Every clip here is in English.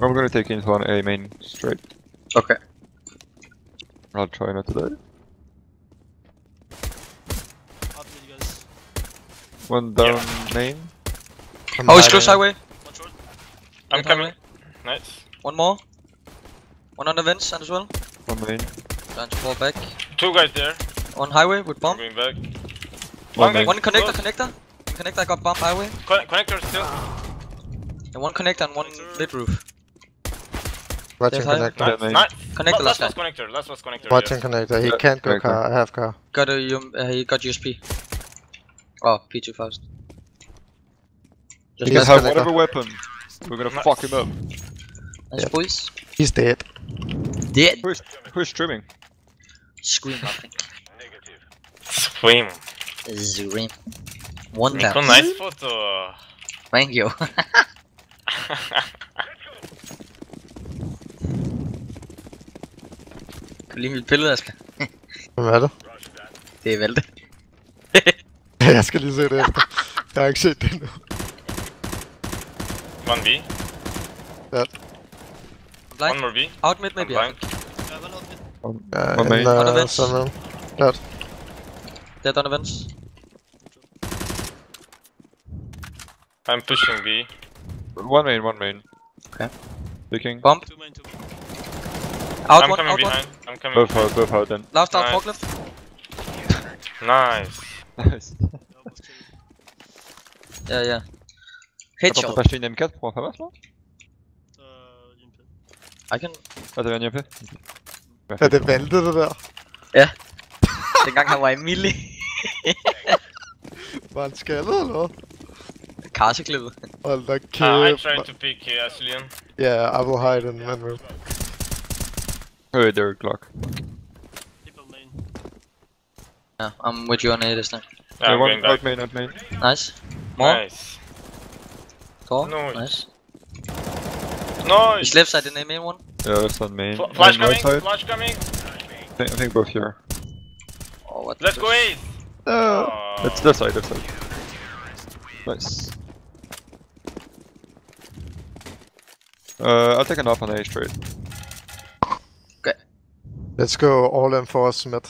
I'm gonna take info on A main straight. Okay. I'll try not to die. Up with you guys. One down main. Oh, he's close highway. One short. I'm Right coming. highway. Nice. One more. One on the vents as well. One main. Trying to fall back. 2 guys there. On highway with bomb. I'm going back. One main. One connector, Close. connector. Connector, I got bomb highway. Connector still. And one connector and one mid roof. Watching Yes, hi. connector. Yeah, Nice. main. Nice. Connector Last last was guy. connector. Last was connector. Watching yes. connector. He Yeah, can't go connector. car. I have car. Got a he got USP. Oh, P2 fast. He Just can Yes, have connector. whatever weapon. We're gonna Nice. fuck him up. nice Yep. boys. He's dead. Dead. Who's streaming? Scream nothing. Scream. Scream. One Nico, tap. nice photo. Thank you. Kan du lide mit billede, Asger? Hvem er det? Det er Valde. Jeg skal lige se det efter. Jeg har ikke set det endnu. 1B. Dead. Blind. One more B. Out mid maybe. Blind. Yeah, one out mid. One main. In On the vents. some room. Dead. Dead on the vents. I'm pushing B. One main, one main. Okay. Picking. Bomb. 2 main, 2 main. Out I'm one, coming out one. behind. I'm coming. Both out then. Last out Nice. forklift. Nice. Nice. Yeah, almost killed. Ja, ja. Attends, t'as Headshot. pas acheté une M4 pour un FAVAS là? Jimpe. I can... Ah, t'avais un IMP? Er det Valde, det der? Dengang han var i milli. Var han skaldet, eller hvad? Karseklippet. Hold da I kæft. tried to pick Aslian. Yeah, I will hide in one room. Oh, there, Glock. People main. Yeah, I'm with you on A this time. Yeah, I'm one going back. out main, out main. Nice. More. Nice. Door. Nice. Nice. Nice. He's left side in the main one. Yeah, that's on main. Flash Main right coming. side. Flash coming. I think both here. Oh, what Let's the- go A. No! Oh. That's their side, their side. Nice. I'll take an off on A straight. Let's go all in for Smith.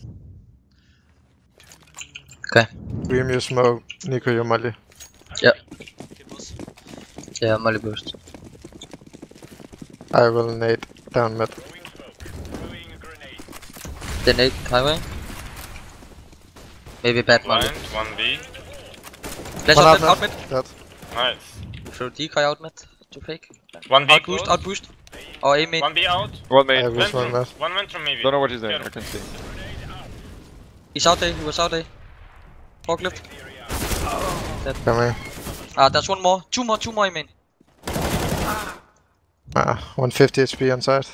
Okay. Dream you smoke, Nico you molly. Okay, boss. Yeah, molly boost. I will nade down mid. Then 8 highway. Maybe bad molly. Blind. 1B. Flash One out out mid, Dead. Nice. throw decoy out mid to fake. 1B Out close. boost, out boost. Oh, A main. 1B out. One I main. was one mid. One ventrum maybe. Don't know what he's doing, Yeah. I can see. He's out there, he was out there. Forklift. Come here. Ah, there's one more. Two more, I mean. 150 HP on side.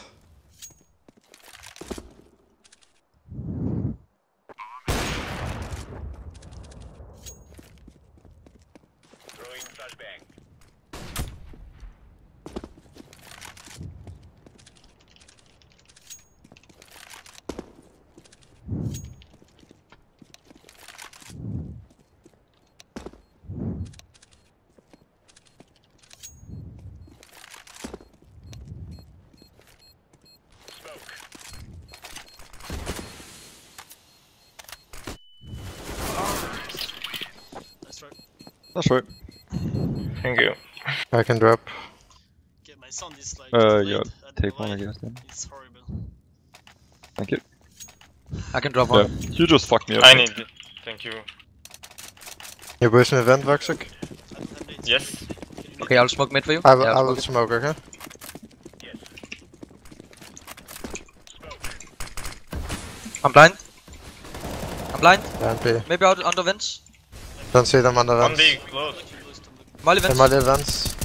Nice try. That's right. Thank you. I can drop. Okay, my sound is like. Yeah, delayed. I don't take know one, I why. guess then. It's horrible. Thank you. I can drop Yeah, one. you just fucked me up. I need it. Thank you. You pushing event, Voxic? I don't have nades. Yes. Can you nade Okay, I'll smoke mid for you. I will, Yeah, I I'll will smoke smoke, okay? I'm blind. I'm blind. Down B. Maybe out under vents. Don't see them on the vents. 1B close. close to mid? Molly Hey, vents. molly vents.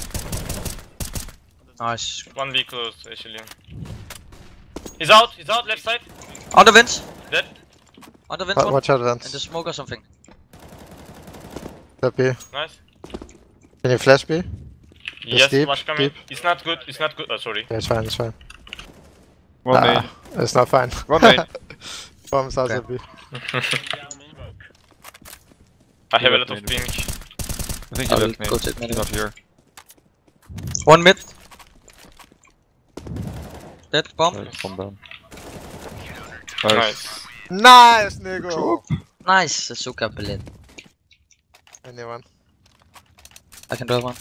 Nice. 1B close, Aslian. He's out left side. Under vents. Dead. Under vents one. Watch out And the vents. smoke or something. Dead B. Nice. Can you flash B? Yes, deep, flash coming. deep. It's not good. It's not good. Oh, sorry. Yeah, it's fine, it's fine. One main. It's not fine. One main. Bomb starts Okay. at B. Yeah, main. I have a left lot of main. pink. I think I he will left main. go take He's mid. not here. One mid. Dead, bomb. Nice, bomb down. Nice. Nice, Nico! Nice, Azuka bullet. Anyone? I can do one.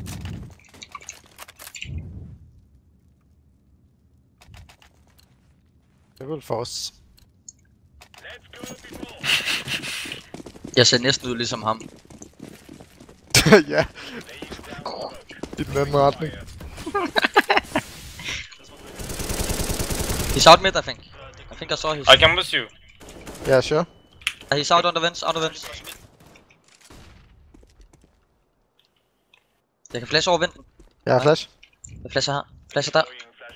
Det vil force. Jeg ser næsten ud ligesom ham. Ja. I den anden retning. He's out mid, I think. I think I saw his. I can boost you. Yeah, sure. He's out on the vents, Jeg kan flashe over venten. Ja, flash. Jeg flasher her. Flasher der.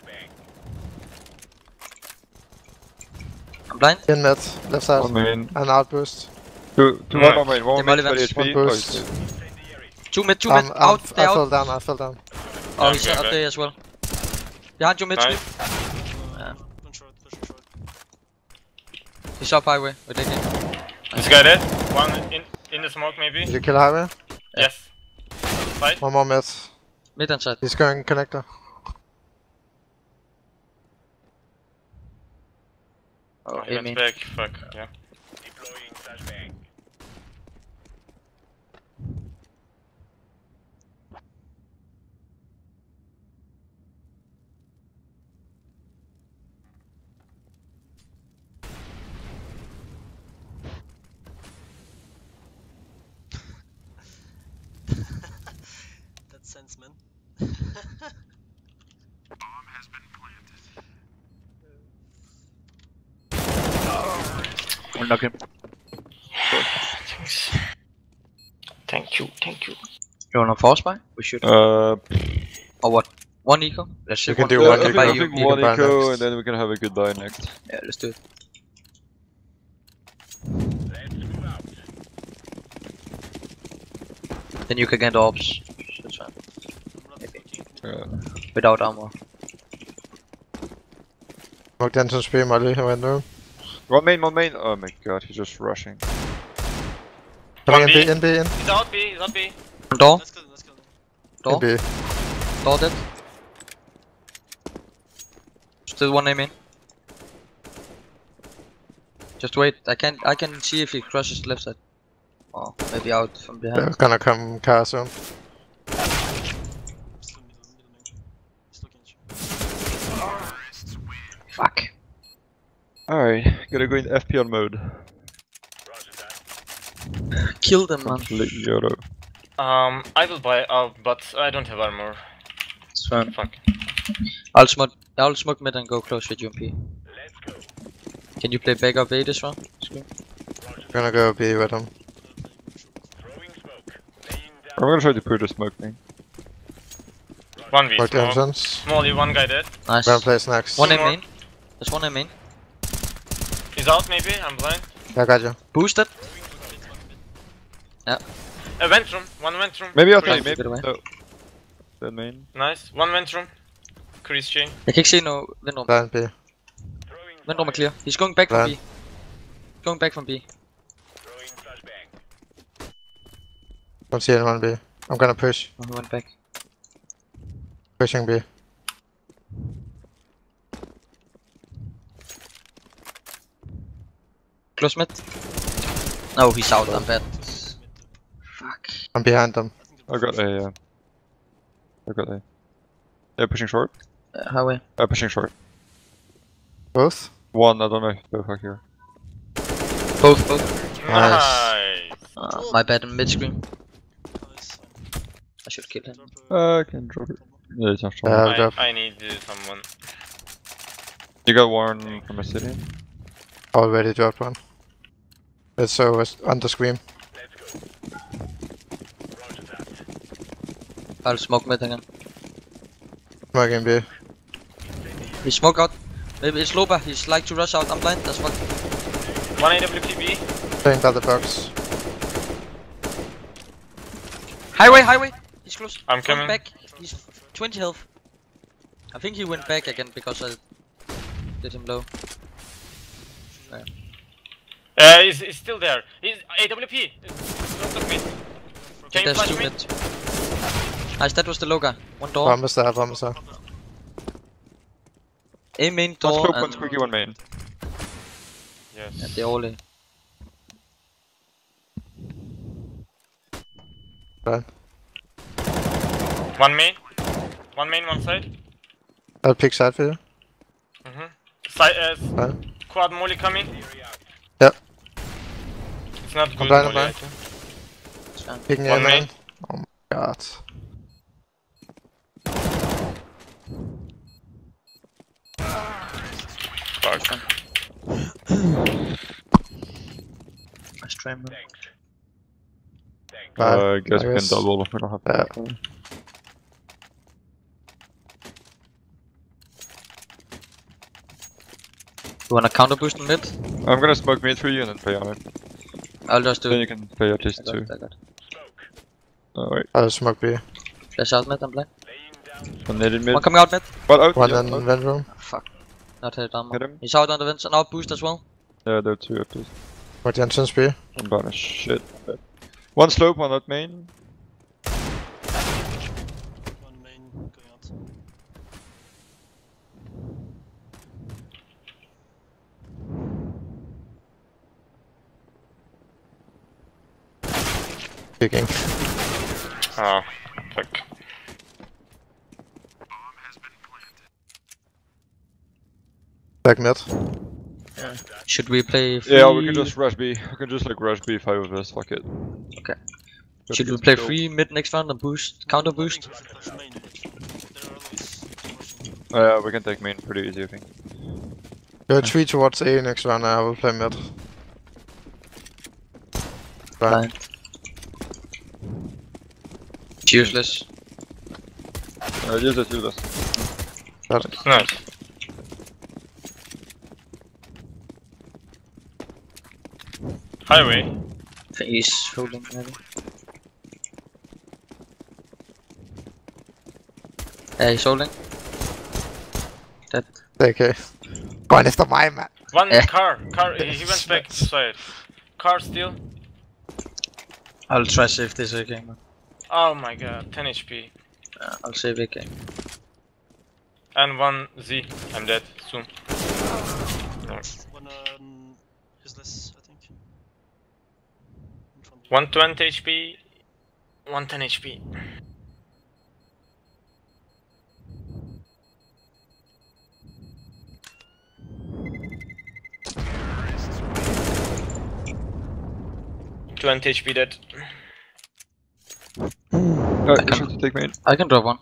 I'm blind. In mid, left side. One main. And outburst. Two Nice. one main. One Det er main, Molly 30 Vance. HP. One boost. Two mid, out. I They're fell out. down, I fell down. Oh, he's Okay, up okay. there as well. Behind you mid, Nice. yeah. One short, pushing short. He's up highway. We're taking. This guy dead. One in the smoke maybe. Did you kill highway? Yes. Fight. One more mid. Mid and side. He's going connector. Oh, He Amy. went back. Fuck. Yeah. That sense, man. We'll knock him. Thanks. Thank you. You wanna force buy? We should. Uh, Or what? One eco? Let's You ship can one. do yeah, one I think, eco. I think You one can buy eco, next. and then we can have a good die next. Yeah, let's do it. Then you can get orbs. That's fine. I'm not looking. Yeah. Without armor. Smoke entrance B, Molly, who went room. One main. Oh my god, he's just rushing. Coming B. in B, in. He's out B. He's out B. Door. Let's kill him, let's kill him. Door. In B. Door dead. Still one name in. Just wait. I can see if he crosses the left side. Oh, maybe out from They're behind. gonna come car soon. Still middle main. He's looking at you. Fuck. Alright, gotta go in FPL mode. Kill them, man. Completely auto. I will buy. But I don't have armor. It's fine. Fuck. I'll smoke mid and go close with UMP. Can you play backup A this one? Scream. Gonna go B with him. I'm gonna try to put a smoke thing. 1v. Smoke the Small. entrance. Smally, one guy dead. Nice. Gonna place next. One in more. main. There's one in main. He's out maybe. I'm blind. Yeah, got you. Boosted. Vent room. One vent room. Maybe I'll Chris. try, maybe. Get away. No. Dead main. Nice. One vent room. Chris chain. Jeg kan ikke se no vindrum. Blind B. Vindrum er clear. He's going back from Blind. B. Going back from B. Don't see anyone B. I'm gonna push. Oh, he went back. Pushing B. Close mid. No, he's out. I'm bad. Fuck. I'm behind them. I got a, Yeah, pushing short. Highway. Pushing short. Both? One, I don't know if both are here. Both. Nice. My bad in mid screen. Nice. I should kill him. Drop I can drop it. Yeah, it's not Yeah. short. Drop. I need someone. You got one from a city? Already dropped one. It's under scream. I'll smoke mid again. Smoking B. He smoke out. Maybe it's Loba. He's like to rush out. I'm blind. That's fuck. One AWPB. Playing by the box. Highway. He's close. I'm Went coming. back. He's 20 health. I think he went back again because I did him low. He's still there. He's AWP. Don't look mid. Can you There's flash two mid? mid. Nice, that was the low guy. One door. Bombers there, bombers there. A main One door scope, and one squeaky, one main. Yes. yeah, they're all A. Right. One main. One main, one side. I'll pick side for you. Side, Right. quad molly coming. Yeah. It's not good blind, molly, blind. I think. It's fine. Picking One A main. main. Oh my god. Fuck. Nice try, man. Bye. I guess I we can guess. double if we don't have Yeah. You wanna counter boost in mid? I'm gonna smoke mid for you and then play on it. I'll just do Then it. you can play at least I got two. it, I got it. Oh wait, I'll smoke B. Flash out mid and blind. one needed mid. One coming out mid. But out, One yeah, in out. vent room. Oh, fuck. Not hit armor. Hit him. He's out on the vents and out boost as well. Yeah, there are two at least. What the entrance B? I'm banish. Shit. One slope, one out main. One main going out. Picking. Oh, fuck. Back mid. Should we play free? Yeah, we can just rush B. We can just like rush B 5 of us. Fuck it. Okay. Just Should we let's play go. free mid next round and boost, counter boost? I think we should push main. They're always pushing. Yeah, we can take main pretty easy, I think. Go 3 towards A next round, I will play mid. Right. Blind. It's useless. Use this, use this. That. Nice. Highway. I think he's holding maybe. Yeah, he's holding. Dead. Okay. Going efter mig, mand. One Yeah. car. He went back to side. Car still. I'll try save this again, man. Oh my god, 10 HP. I'll save again. And one Z. I'm dead soon. One is less, I think. In front. 120 HP. 110 HP. HP dead. You should take main. I can drop one.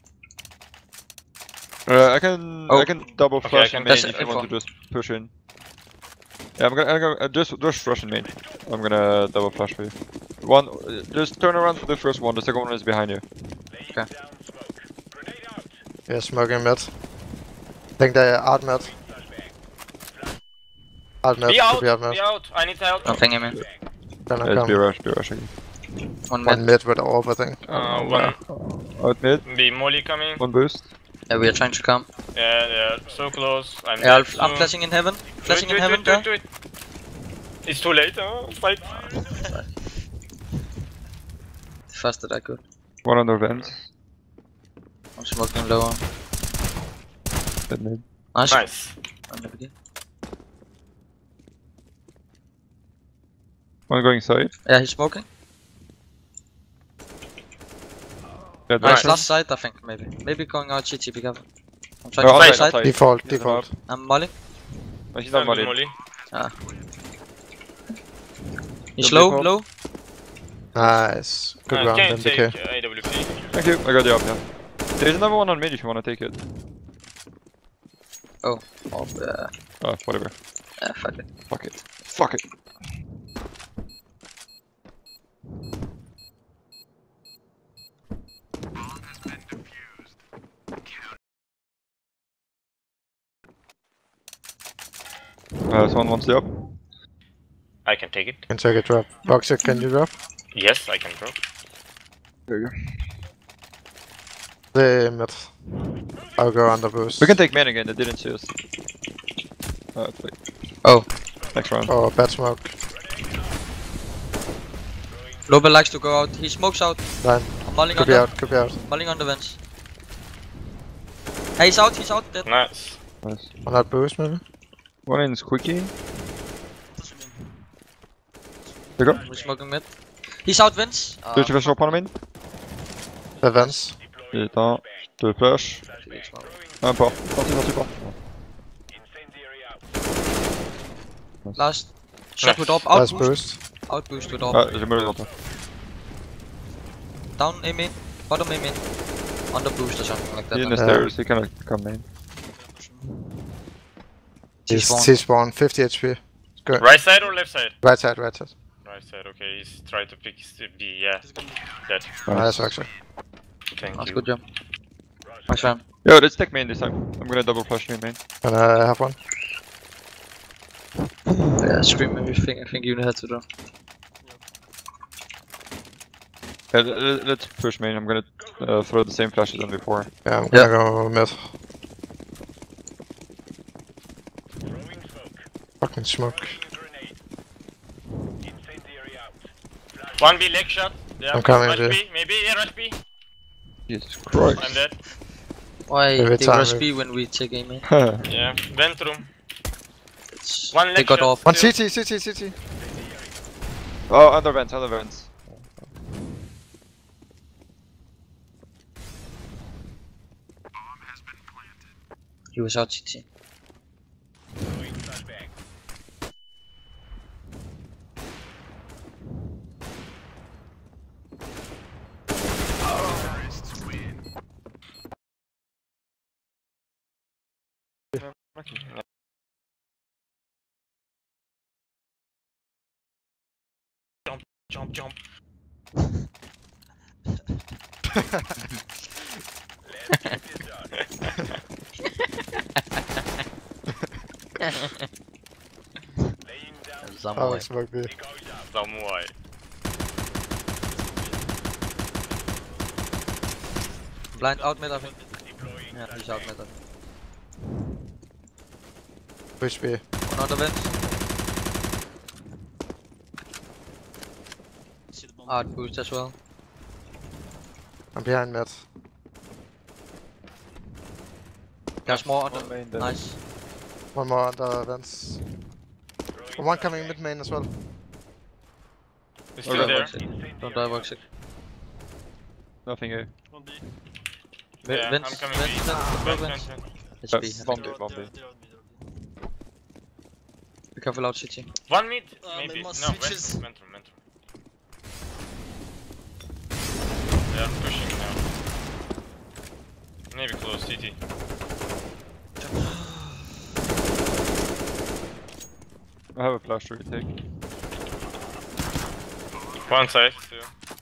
I can double Okay, flash I in can main dash if you info. want to just push in. Yeah, I'm gonna just rush in main. I'm gonna double flash for you. One, just turn around for the first one. The second one is behind you. Okay. Yeah, smoking mid. Think they are out mid. Out mid, Be out! be out mid. Be out! I need help! Nothing in me. Then I Yeah, come. be rushing. One One mid. mid with orb, I think. One. Out mid, Be molly coming. one boost. Yeah, we are trying to come. Yeah, so close. I'm Yeah, dead I'm soon. flashing in heaven. Flashing Do in it, heaven do it, there. do it. It's too late, fight. Fast that I could. One on the vents. I'm smoking lower. Dead mid. Nice. Nice. I'm gonna begin. One going side. Yeah, he's smoking. Dead Nice, right. last side I think, maybe. Maybe going out CT, be careful. I'm trying No, to outside, play side. outside. Default, He's default. I'm molly. No, he's not Molly. molly. He's Don't low, default. low. Nice. Good round, Can you take MBK. AWP? Thank you, I got the up, yeah. There's another one on mid if you wanna take it. Oh, Whatever. yeah, fuck it. Fuck it. Fuck it. Someone wants the up. I can take it. Can take a drop. Boxer, can you drop? Yes, I can drop. There you go. The mid. I'll go under boost. We can take main again, they didn't see us. Wait. Oh. Next round. Oh, bad smoke. Lobel likes to go out. He smokes out. Line. I'm mulling Could be under. out, could be out. Mulling on the vents. Hey, he's out, dead. Nice. Nice. One out boost maybe. One in squeaky. Doesn't mean. There you go. We're smoking mid. He's out Vince. There's a visual upon him. The vents. Putain. Deux flash. Un pas. Parti pas. Last. Shot with op. Out Last boost. boost. Out boost with op. Ah, j'ai meurs dans toi. Down A main. Bottom A main. On the boost or something like that. He's in the stairs, he can come in. T-spawn. T-spawn, 50 HP. Good. Right side or left side? Right side, right side. Right side, okay, he's trying to pick B, yeah. He's gonna be. Dead. Nice actually. Thank That's you. good job. Nice round. Yo, let's take main this time. I'm gonna double flash main. And I have one. Yeah, scream everything. I think you had to do. Yeah, let's push main. I'm gonna throw the same flashes than before. Yeah, I'm gonna go mid. Fucking smoke. One B leg shot. Yeah, I'm coming, rush dude. B, maybe, yeah, rush B. Jesus Christ. I'm dead. Why Every they time rush we- B when we take A main? Yeah, vent room. It's One they leg got shot. off. One still. CT. Oh, other vents. He was out CT. Jump. Oh, Samurai. smoke B. Samurai. Blind out mid, I think. Yeah, he's out mid. I think. Push B. One other vent. See the bomb. Out boost as well. I'm behind mid. There's more on One the. main, then. Nice. One more on the vents. One coming mid main as well. He's still Okay. there. Don't die, Voxic. Nothing here. One B. Yeah, Vents, I'm coming vents, B. vents, Vent, vents. vent. It's Yeah, B. bomb. They're out, Bomb they're B. out, they're out, Be careful out CT. One mid, my maybe. mouse No, switches. vent room. They are pushing now. Maybe close CT. I have a flash to retake. One side still.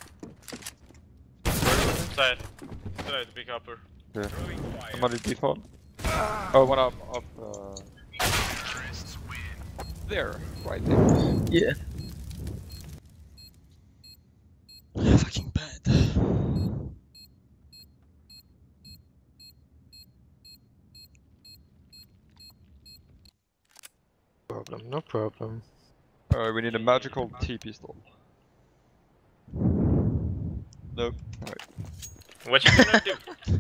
Side. Side, big upper. Yeah. Somebody default. Oh, one up. There, right there. Yeah. Fucking bad. No problem. Alright, we need a magical T pistol. Nope. Alright. What you gonna do?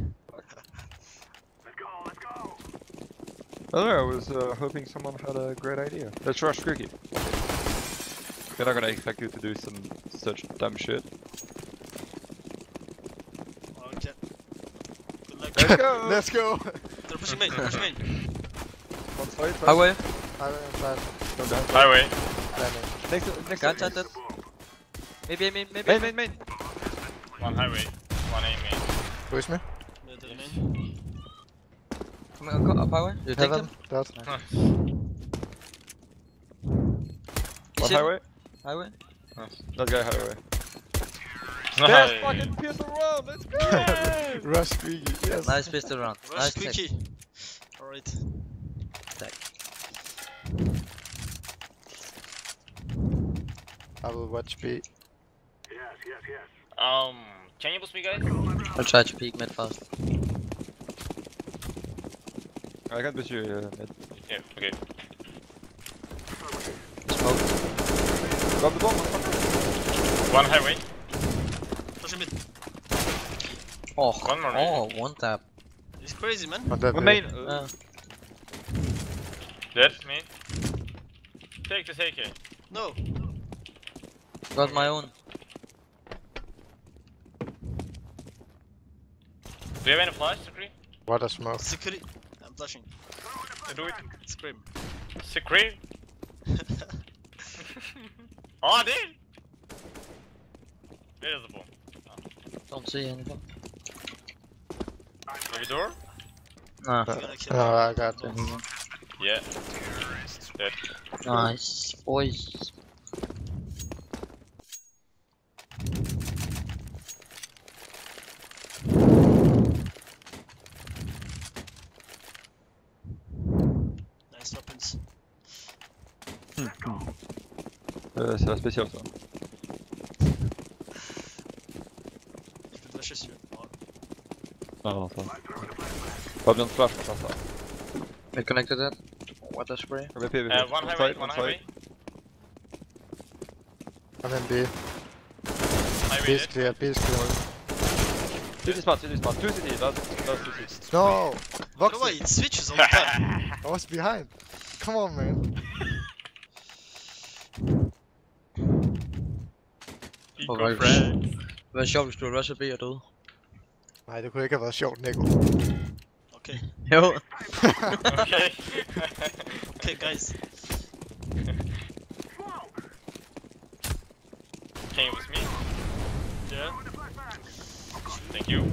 I don't know, I was hoping someone had a great idea. Let's rush Cookie. They're not gonna expect you to do some such dumb shit. Okay. Good luck. Let's go! Let's go! They're pushing main, they're pushing main. One side, Highway. Highway inside. Go down. Highway. Next Can't to set it. Maybe, maybe. main. One highway. One A main. Push me. Yeah, they're main. Coming up highway. You take Heaven. him? Dead. One He's in. highway. Highway. That guy highway. Nice. fucking pistol round, let's go! Rush Squeaky. Yes. Nice pistol round. Rush Nice tech. Quickie. Alright. I will watch B. Can you boost me, guys? I'll try to peek mid fast. I can push you mid. Yeah, okay. Smoke. Grab the bomb, motherfucker. One highway. Pushing mid. Oh, One more oh, one tap. He's crazy, man. On that One B. main. Dead, me. Take this AK. No. Got my own. Do you have any flash, Secret? What a smoke. Security. I'm flashing. Do it. Scream. Secret? Oh, dude! Where is the bomb? Don't see anything. Maybe door? Nah. I'm gonna kill No, him. I got it. Yeah. Dead. Nice, boys. Nice weapons. C'est la spéciale ça. Je peux flasher celui-là. Non, ça. Pas besoin de flash pour faire ça. I connected it. Water spray. VP, One highway, one highway. I'm in B. Highway B is dead. clear, B is clear. City spot. 2 city, that's 2 city. No! I don't know why Voxy! it switches all the time. I was behind. Come on, man. Eco friend. Det var sjovt, hvis du rusher B og døde. Nej, det kunne ikke have været sjovt, Nico. Okay. Jo. Okay. Okay, guys. Came with me. Yeah. Thank you.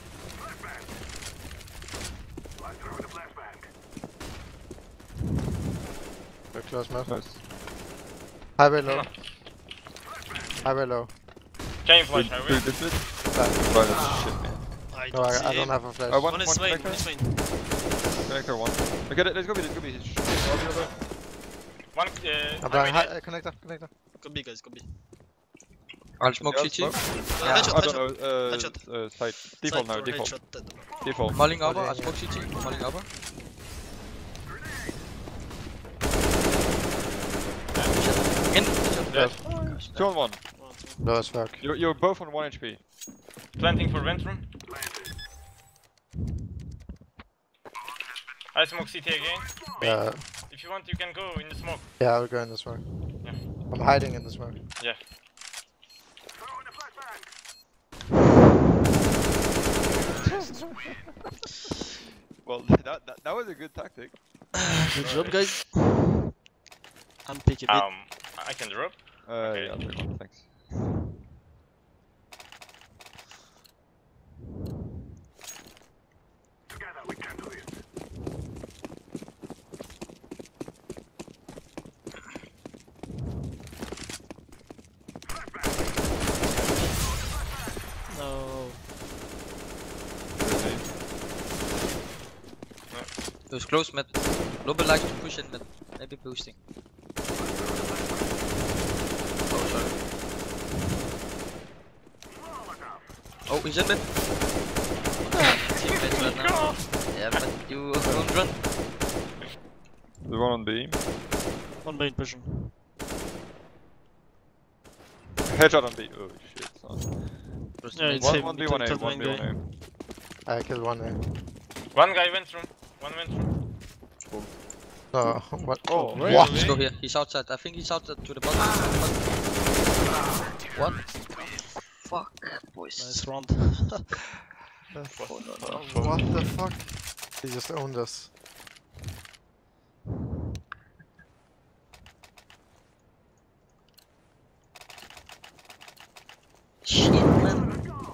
Very close, man. Nice. Highway low. Highway low. Can you flash highway? Good, good, good. Right, that's shit, man. I No, don't see I don't him. have a flash. One One is main, connector. one is main. Connector 1. Okay, let's go B, let's go B. One, I'm highway blind. dead. Connector. Go B, guys, go B. I'll smoke Yeah, CT. smoke. Headshot, I headshot. don't know, Headshot. side. Default now, Side for default. headshot, dead. Default. Mulling upper, Okay, I'll smoke CT. Mulling upper. In. Dead. 2 on 1. One, two. Low as fuck. You're both on 1 HP. Planting for vent room. I smoke CT again. Yeah, If you want, you can go in the smoke. yeah, I'll go in the smoke. Yeah. I'm hiding in the smoke. Yeah. Well, that was a good tactic. Good job, guys. I'm picking it. I can drop. Yeah, I'll take one, thanks. No. It was close mid. Lobby likes to push in mid. Maybe boosting. Oh, sorry. Oh, he's in mid. Teammates right now. Yeah, but you don't run. The one on B. One main pushing. Headshot on B. Oh shit, son. Yeah, it's One him. 1B, He 1A, took 1B, main guy. 1A. I killed one there. One guy went room. One went room. No, what? Oh, What? Let's go here. He's outside. I think he's outside to the bottom. What? Fuck, boys. Nice round. What the fuck? He just owned us. Shit, man.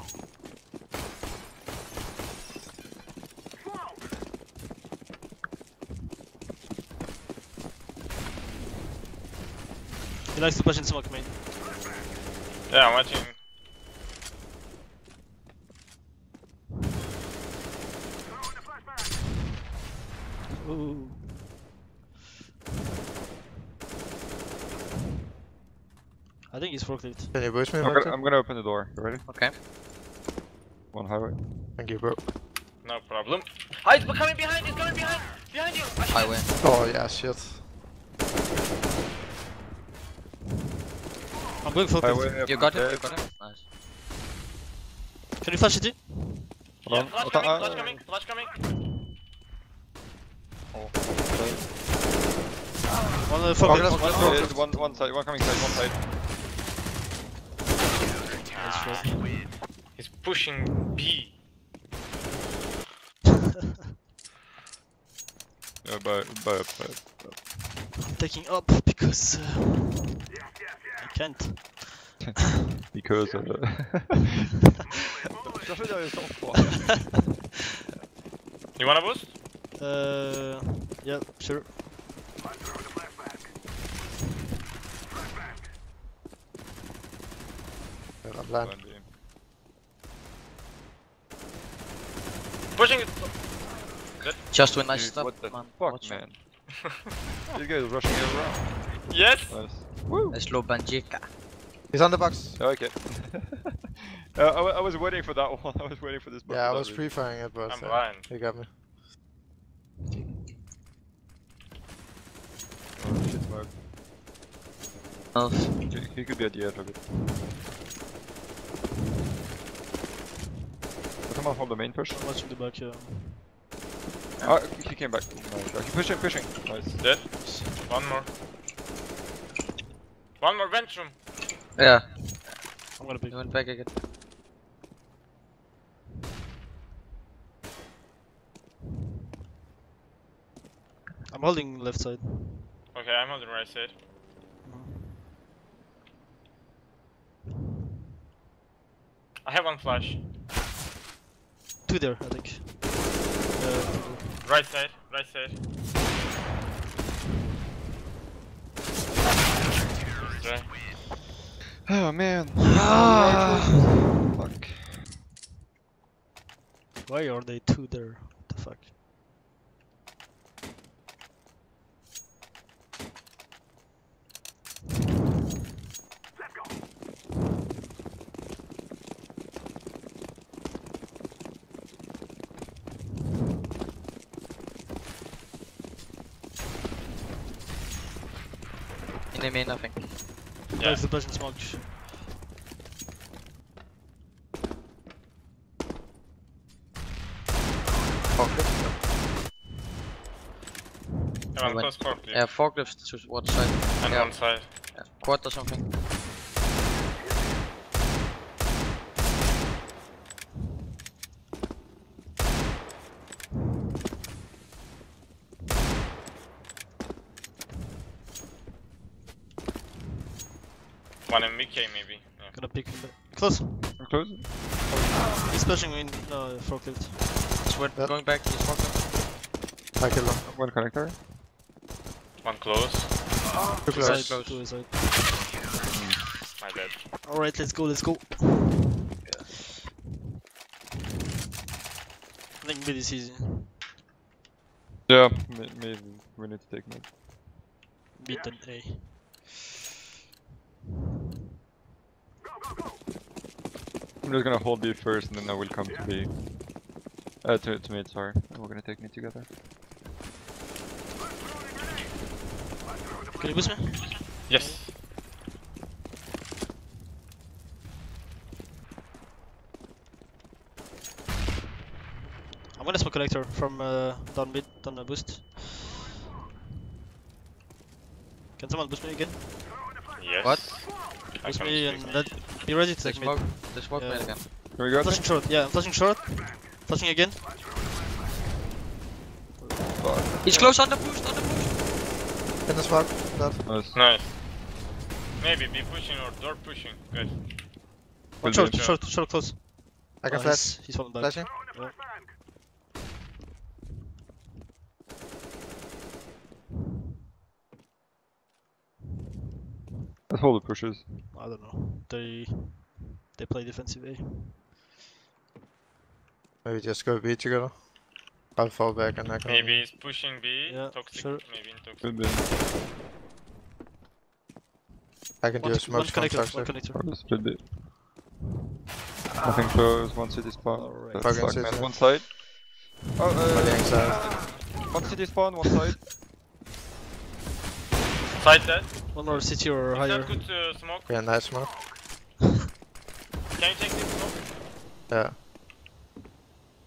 He likes to push in smoke main. Yeah, I'm watching. Ooh. I think he's forklift. Can you boost me, I'm Voxy? gonna open the door. You ready? Okay. One highway. Thank you, bro. No problem. Ah, it's coming behind! It's coming behind! Behind you! Ah, shit. Highway. Oh yeah, shit. I'm going forklift. Highway. You got him, you got him. Nice. Can you flash it? Yeah, on. flash coming, flash coming, flash coming. Oh. One forklift. One side, one coming side, one side. That's true. He's pushing B. Yeah, by upside. I'm taking up because I can't. Because Cherchez derrière ça, on croit. You wanna boost? Yeah, sure. I'm blind. Pushing it. Just when I Dude, stop, what the man. fuck, Watch man? This guy is rushing around. Yes. Nice. Woo! I slow Banjika. He's on the box. Okay. I was waiting for that one. I was waiting for this. Yeah, I was pre-firing it, but I'm blind. he got me. Oh shit, Mark. Oh, He could be at the edge of it. Come on, hold the main push. I'm watching the back, yeah. Ah, he came back. Nice. Pushing. Nice. Dead. One more. One more vent room. yeah. I'm gonna pick. He went back again. I'm holding left side. Okay, I'm on the right side. I have one flash. Two there, I think. Right side. Right side. Right. Oh man. Fuck. Why are they two there? What the fuck? In main, nothing. Yeah. That's the person smoke. I Went- want close forklift. Yeah, forklifts to one side. And yeah. one side. Yeah. Quad or something. One in MK maybe. Yeah. Gonna pick him back. Close. I'm close. He's splashing in forklift. Sword Yep. going back, he's forklift. I killed him. One connector. One close. Too Two close. side, two side. My bad. Alright, let's go. I think mid is easy. Yeah, maybe we need to take mid. Mid and A. I'm just gonna hold B first, and then I will come to B. To mid, sorry. And we're gonna take mid together. Can you boost me? Yes. I'm gonna smoke connector from down mid, down the boost. Can someone boost me again? Yes. What? I Boost can me speak. and be ready to They take smoke, mid. they smoke Yeah. main again. Can we go? Flashing short, yeah, I'm flashing short. Flashing again. He's close on the boost, In the smoke. Dead. Nice. Nice. Maybe be pushing or door pushing. Good. One Good short, bit. short close. I can Oh, flash. He's falling back. Flashing. Yeah. Let's hold the pushes. I don't know. They play defensive A. Maybe just go B together. I'll fall back and I can. Maybe he's pushing B. Yeah, Toxic. sure. Maybe in toxic. Could be. I can do a One smoke from connector, one toxic. connector. Or this could be. Nothing close, one city spawn. Alright. Fuck, Fucking man. city. One side. On the inside. One city spawn, one side. Side dead. One more city or Is higher. that good smoke? Yeah, nice smoke. Can you take this smoke? Yeah.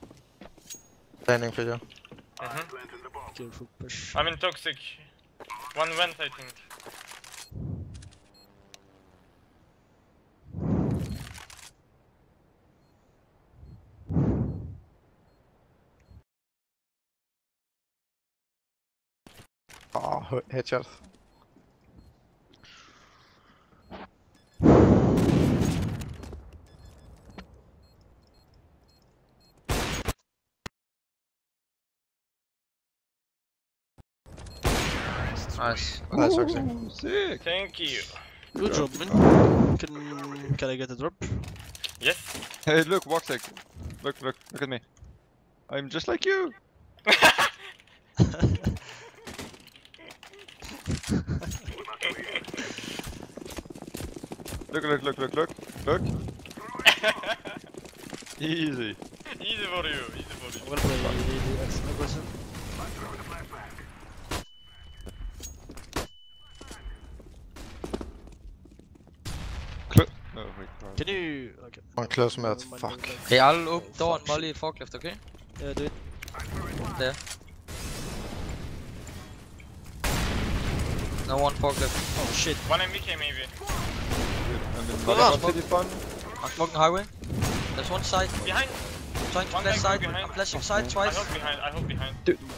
Landing for you. Mm-hmm. Careful push. I'm in toxic. One vent, I think. Oh, headshot. Nice. Nice, Roxy. Sick! Thank you. Good job, man. Can I get a drop? Yes. Hey, look, Woxic. Look at me. I'm just like you! Look. Easy. Easy for you, easy for you. I'm gonna play aggressive. Oh, wait. Can you... Okay. One close mid, fuck. Hey, I'll open door and molly forklift, okay? Yeah, do it. There. No one forklift. Oh shit. One MBK maybe. I'm in Ah, Mother City Fun. I'm smoking highway. There's one side. Behind. Trying to One flash guy side. behind. I'm flashing side I twice. hope behind.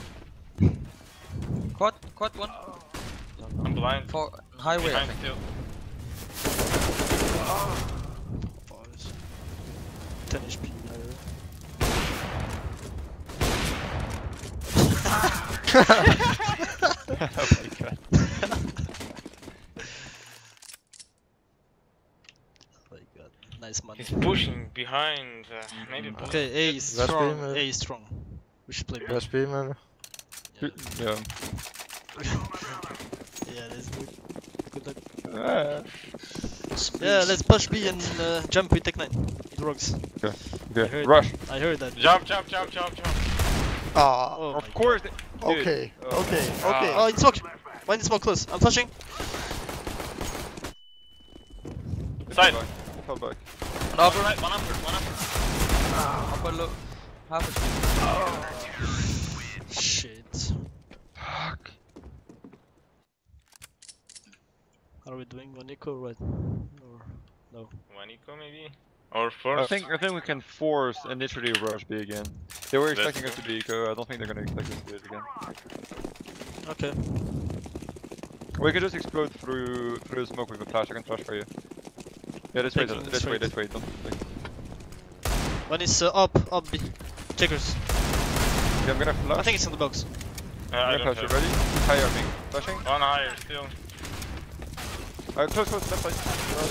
Quad one. I'm blind. For highway, I Behind think. still. POVS. 10 HP. Oh my god. Oh my god. Nice money. He's pushing behind. Maybe. Okay, A is That's strong. beam, A is strong. We should play B. Rest B, man. Yeah. Yeah, that's good. Good luck. Ah. Yeah, let's push B and jump with Tech 9. It works. Okay, heard rush. I heard that. Jump. Ah, Oh Of my course. okay, Oh. okay. Oh, it's smoke. Mine is smoke close. I'm flashing. Side. Fall back. One upper. One upper. Upper low. Half a Shit. Fuck. How are we doing? One eco or what? Or no? One eco maybe? Or I first? think we can force initially rush B again. They were That's expecting us to be eco. I don't think they're gonna expect us to do it again. Okay. We can just explode through the smoke with a flash. I can flash for you. Yeah, this way. Taking This way. straight. Don't. Like, One is up B. Checkers. okay, I'm gonna flash. I think it's in the box. I I'm don't gonna flash. You have. ready? High arming. Flashing. One higher still. Close. Left side.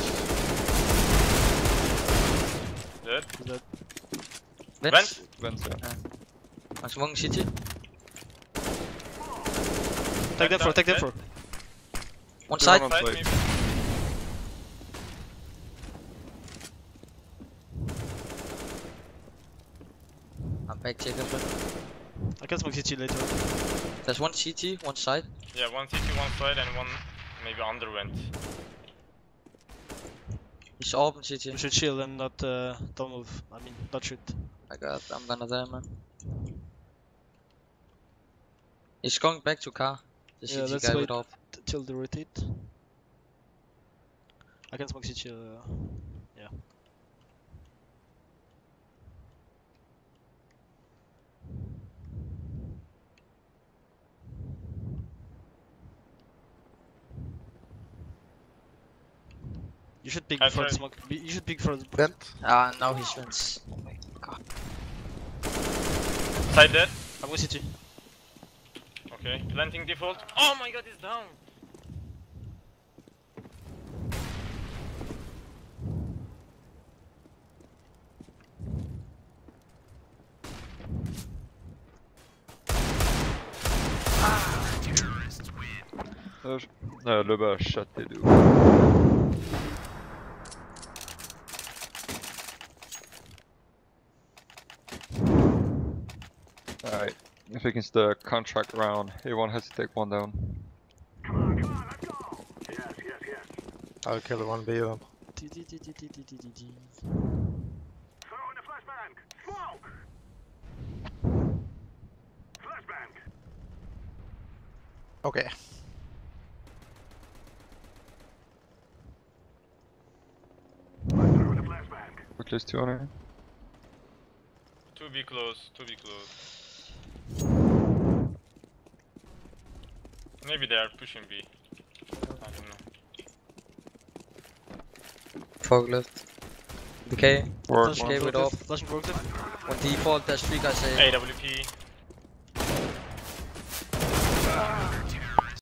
Dead. Is that Vents. Vents, yeah. I'm smoking city. take that for? Take that for. One Two side. on Side plate. maybe. I'm back checker. I can smoke CT later. There's one CT, one side. Yeah, one CT, one side, and one maybe under vent. He's open CT. We should chill and not don't move. I mean, not shoot. I'm gonna die, man. He's going back to car. The Yeah, CT let's guy wait. with off. Till they rotate. I can smoke CT. Yeah. You should pick I for the tried. smoke. You should pick for the. Vent. Ah, now he's Vents. Oh my god. Side dead. I'm going CT. Okay, planting default. Oh my god, he's down. Le bas, chaté de ouf. Alright, if we can the contract round, everyone has to take one down. I'll kill the one B then. Okay. At least 2 on it. 2 be close, 2 be close. Maybe they are pushing B. I don't know. Fog left. BK. Work Flashing Okay, one. with off. Flashing forklift. On default, there's 3 guys A. AWP.